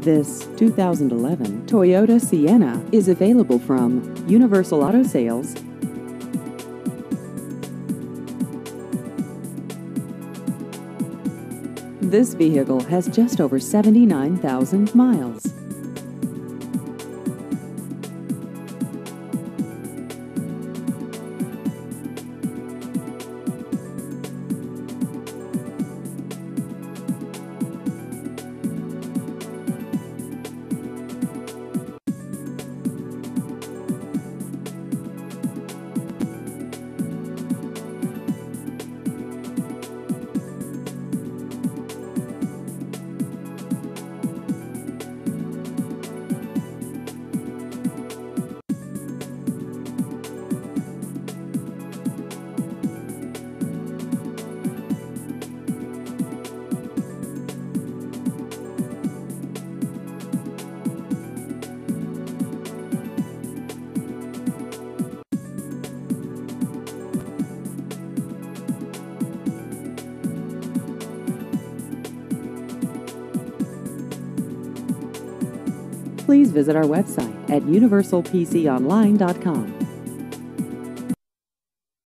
This 2011 Toyota Sienna is available from Universal Auto Sales. This vehicle has just over 79,000 miles. Please visit our website at universalpconline.com.